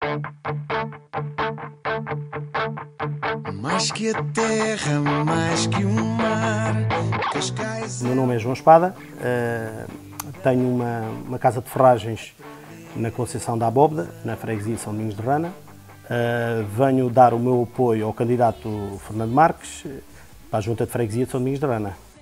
Mais que a terra, mais que o mar, Cascais... O meu nome é João Espada, tenho uma casa de forragens na Conceição da Abóbeda, na freguesia de São Domingos de Rana. Venho dar o meu apoio ao candidato Fernando Marques para a Junta de Freguesia de São Domingos de Rana.